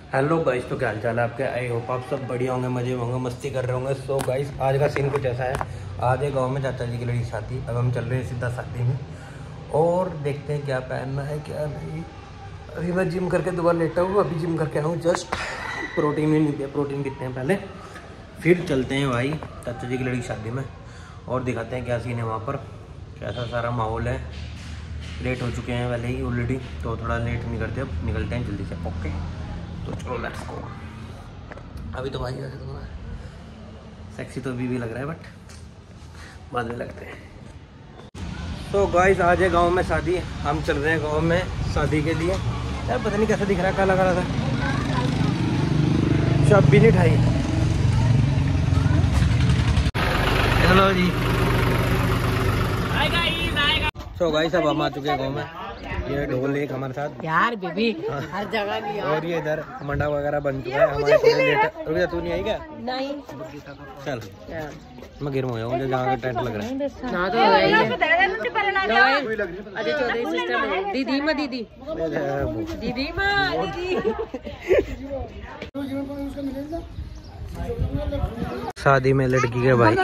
Hello guys, तो क्या हाल चाल है आपके। आई होप आप सब बढ़िया होंगे, मजे में होंगे, मस्ती कर रहे होंगे। सो गाइस, आज का सीन कुछ ऐसा है। आज एक गाँव में चाचा जी की लड़की शादी, अब हम चल रहे हैं सीधा शादी में और देखते हैं क्या पहनना है क्या नहीं। अभी मैं जिम करके दोबारा लेटा हूँ, अभी जिम करके आऊँ जस्ट। प्रोटीन भी नहीं दिया, प्रोटीन पीते हैं पहले, फिर चलते हैं भाई चाचा जी की लड़की शादी में और दिखाते हैं क्या सीन है वहाँ पर, कैसा सारा माहौल है। लेट हो चुके हैं पहले ही ऑलरेडी, तो थोड़ा लेट नहीं करते, अब निकलते हैं जल्दी से। ओके तो चलो लेट्स गो। अभी तो भाई वैसे तो सेक्सी तो अभी भी लग रहा है, बट बाद में लगते हैं। तो गाइस, आज है गांव में शादी, हम चल रहे हैं गांव में शादी के लिए। यार पता नहीं कैसा दिख रहा है, काला काला था, शब भी नहीं ठाई। हेलो जी। तो गाइस, अब हम आ चुके हैं गाँव में। ये ढोल एक हमारे साथ यार बेबी हर जगह नहीं। और ये इधर मंडा वगैरह बन चुका है हमारे। तू नहीं आई क्या? नहीं चल मैं गिर में मुझे जहाँ का टेंट लग रहा है ना। तो दीदी माँ दीदी दीदी माँ दीदी। शादी में लड़की के भाई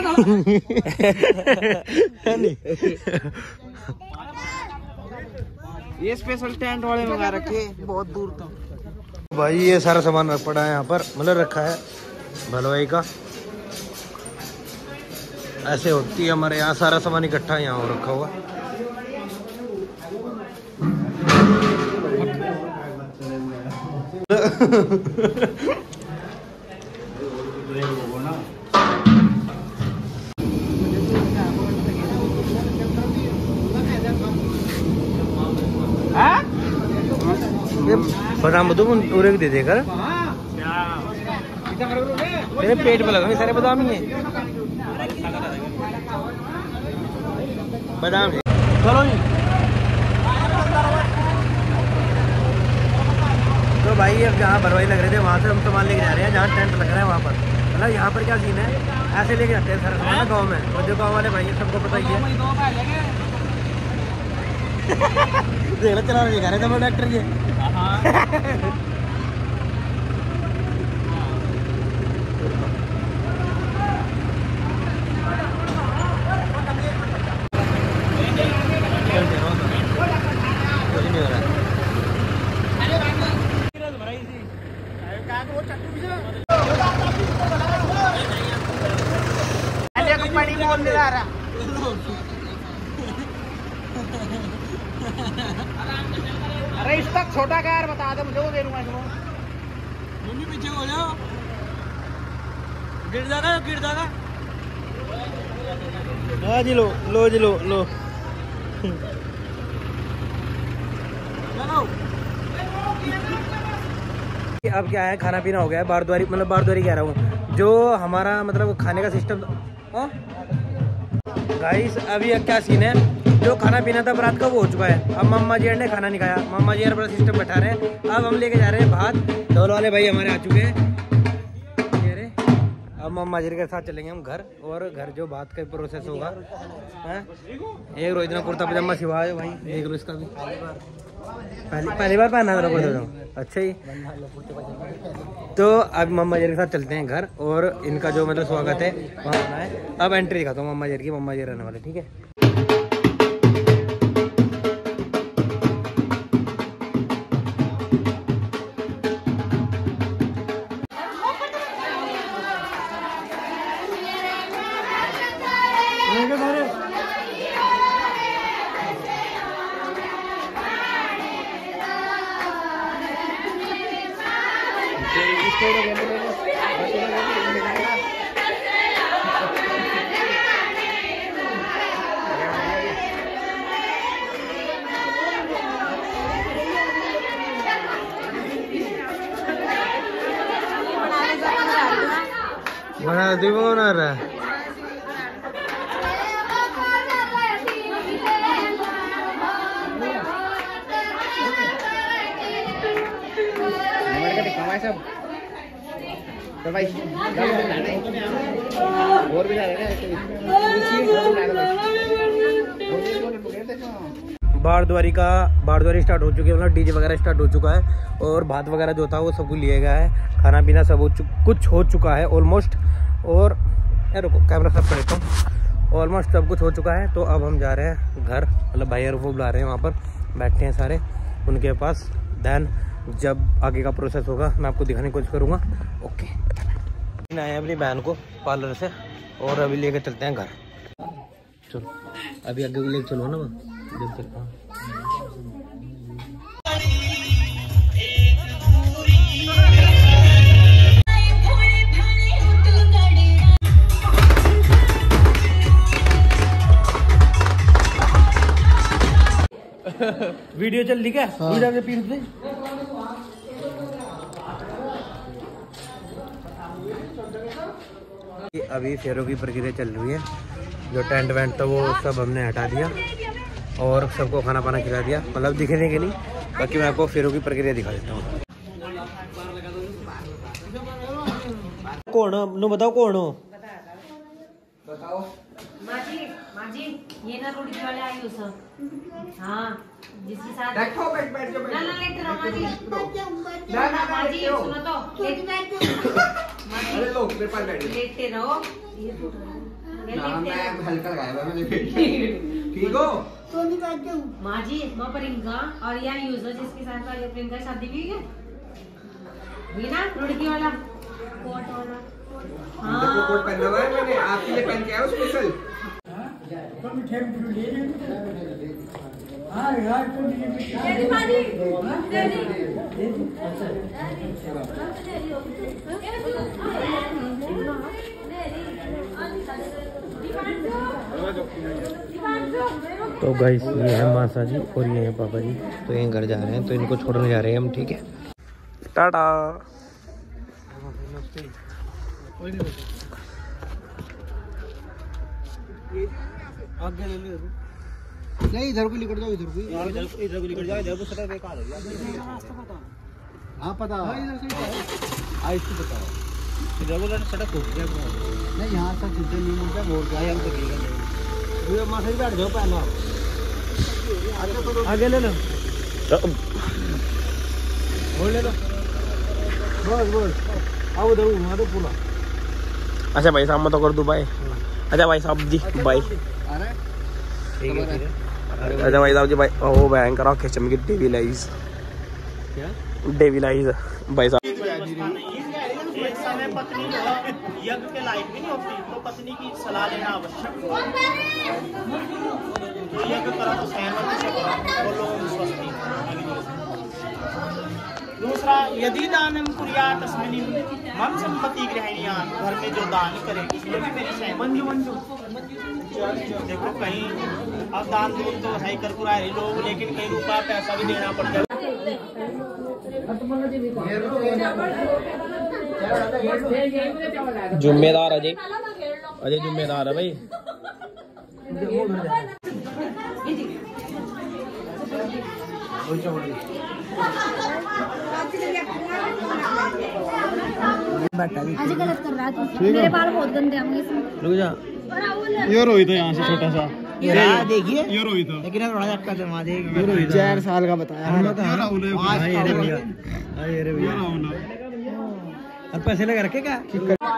ये स्पेशल टेंट वाले मंगा रखे बहुत दूर तक। भाई ये सारा सामान रख पड़ा है यहाँ पर, मतलब रखा है भलवाई का। ऐसे होती है हमारे यहाँ, सारा सामान इकट्ठा यहाँ रखा हुआ। बादाम पूरे भी दे देकर तेरे पेट में लगा सारे बादाम ही है। बादाम चलो जी। तो भाई अब जहाँ भरवाई लग रहे थे वहाँ से हम सामान लेके जा रहे हैं जहाँ टेंट लग रहा है वहाँ पर। मतलब यहाँ पर क्या सीन है, ऐसे लेके जाते हैं सारा सामान गाँव में, और जो गाँव वाले भाई है सबको पता ही है। देख लो चला दिखा रहे थे डॉक्टर जी। अरे इस तक छोटा का यार बता दे मुझे, वो दे दूंगा इसको। मम्मी पीछे हो जाओ, गिर जाएगा गिर जाएगा। हाँ जी, लो लो जी, लो लो। अब क्या है, खाना पीना हो गया है। बारद्वारी, मतलब बारद्वारी कह रहा हूँ, जो हमारा मतलब खाने का सिस्टम। गाइस अभी क्या सीन है, जो खाना पीना था रात का वो हो चुका है। अब मम्मा जी ने खाना नहीं खाया, मम्मा जी बड़ा सिस्टम बैठा रहे हैं। अब हम लेके जा रहे हैं भात। ढोल वाले भाई हमारे आ चुके हैं। अब मम्मा जी के साथ चलेंगे हम घर, और घर जो भात का प्रोसेस होगा है। एक रोज इतना कुर्ता पजामा सिवाए भाई, देख लो इसका भी पहली बार पहना था कुर्ता। अच्छा ही। तो अब मम्मा जी के साथ चलते हैं घर, और इनका जो मतलब स्वागत है वहाँ होना है। अब एंट्री दिखाता हूँ मम्मा जी की, मम्मा जी रहने वाले, ठीक है। बना दी वो बना रहा है। सब तो भाई और भी जा रहे हैं। बारद्वारी स्टार्ट हो चुकी है, मतलब डीजे वगैरह स्टार्ट हो चुका है और भात वगैरह जो था वो सब कुछ लिया गया है, खाना पीना सब कुछ हो चुका है ऑलमोस्ट। और रुको कैमरा सब कर देता हूँ, ऑलमोस्ट सब कुछ हो चुका है। तो अब हम जा रहे हैं घर, मतलब भाई और वो बुला रहे हैं, वहाँ पर बैठे हैं सारे उनके पास। देन जब आगे का प्रोसेस होगा मैं आपको दिखाने की कोशिश करूँगा। ओके, आए अपनी बहन को पार्लर से और अभी लेकर चलते हैं घर। चलो अभी आगे भी लेकर चलो ना, जब तक वीडियो चल रही क्या? वीडियो के पीछे से अभी फेरों की प्रक्रिया चल रही है। जो टेंट वेंट था वो सब हमने हटा दिया और सबको खाना पाना खिला दिया, मतलब दिखने के लिए। बाकी मैं आपको फेरों की प्रक्रिया दिखा देता हूँ। कौन हो? नो बताओ कौन हो? बताओ। माजी ये ना रोटी वाले आई हो सब। हाँ जिसके साथ बैठो बैठ जाओ ना लेट रहो माजी सुनो तो अरे लो मेरे पास बैठो लेटे रहो। ये मैं हल्का लगाया मैंने ठीक हो माजी मैं प्रियंका और यार यूजर जिसके साथ वाली प्रियंका शादी भी है वीना रुड़की वाला कोट वाला। हाँ कोट पहना हुआ है मैंने, आपके लिए पहन के आया स्पेशल। तो गाइस ये है मासा जी और ये है पापा जी, तो ये घर जा रहे हैं, तो इनको छोड़ने जा रहे हैं हम। ठीक है, टाटा। आगे ले लो, नहीं इधर को निकल जाओ, इधर को निकल जाओ, इधर को सड़क बेकार है। हाँ पता है, इसको बताओ इधर को सड़क हो गया नहीं, यहाँ तक सीधे नहीं मुड़ता, मोड़ गया हम तो माथा बैठ जाओ पहला, आगे ले लो, बोल ले लो, बोल अब उधर घुमा दो पूरा। अच्छा भाई साहब तो कर दो भाई। अच्छा भाई साहब जी भाई, अच्छा भाई साहब जी भाई। ओ भयंकर आंखें चमकी, डेविलाइज भाई साहब। एक समय पत्नी यज्ञ के लायक भी नहीं होती, तो पत्नी की सलाह लेना आवश्यक है। जो यज्ञ करा तो सहमति से करा, वो लोग स्वस्ति। दूसरा, यदि दानम कुर्यात तस्मिन् मम संपत्ति गृहिण्यान, घर में जो दान करे उसमें भी मेरी सहमति। देखो कहीं अब दान दून तो सही कर पुराए लोग, लेकिन कई रुपया पैसा भी देना पड़ता है। जिम्मेदार अजय, अजय जिम्मेदार है भाई। आज गलत कर रहा है तू, मेरे बाल बहुत गंदे होंगे इसमें। रुक जा, ये रोहित है यहाँ से छोटा सा, देखिए ये रोहित है, लेकिन थोड़ा झटका जमा देगा। 4 साल का बताया और पैसे लगा रखे क्या?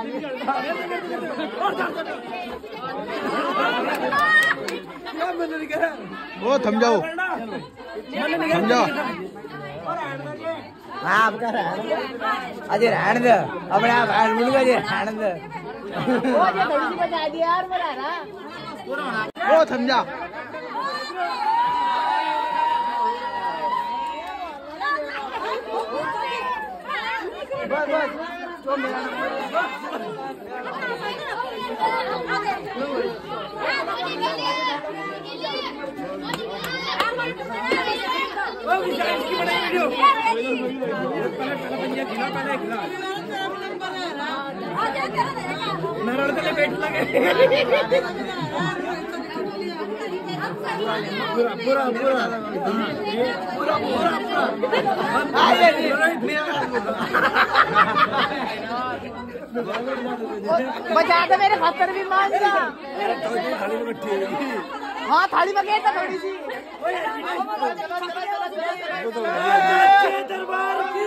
वो थम जाओ, थम जाओ। आप कर अजय रहने दे, अपने आप रहने दे। वो थम जा। पूरा बचा दे मेरे खतर भी मान जा। हाँ थाली में गया था थोड़ी सी। दरबार की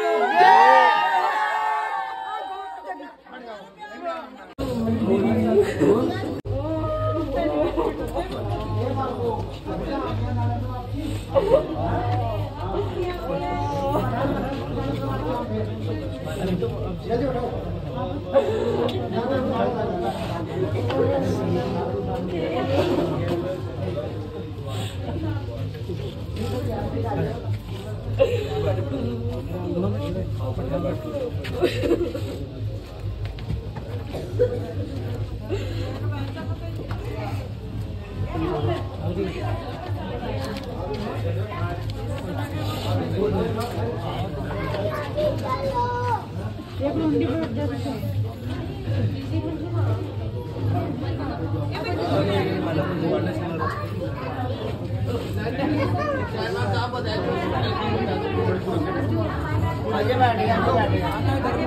आगे बैठ गया